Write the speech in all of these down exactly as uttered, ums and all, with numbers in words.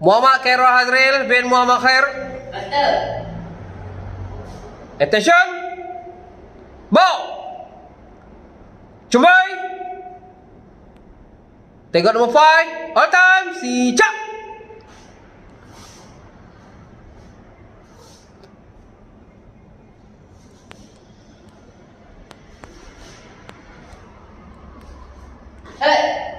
Muhammad Khairul Hazril bin Muhammad Khair. Attention. Bau. Chuẩn. Take out number five. All time. Si chắc. Hey.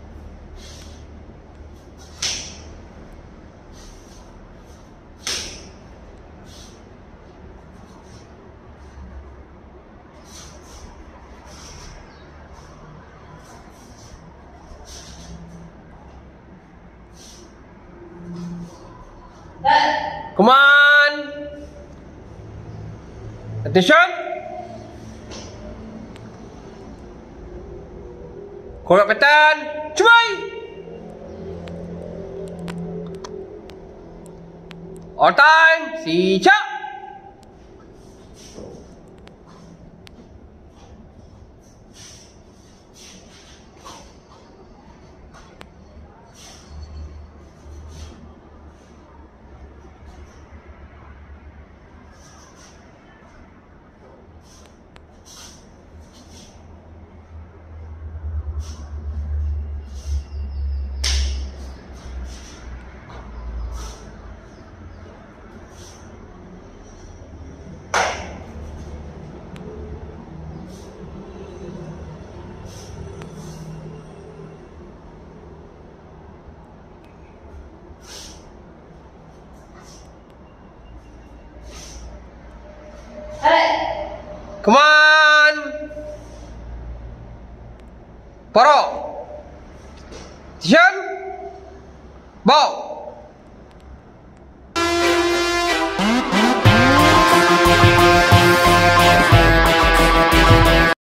Come on. Attention. Correct pattern. Cuy. All time. Siap. Come on. Paro. Attention. Ball.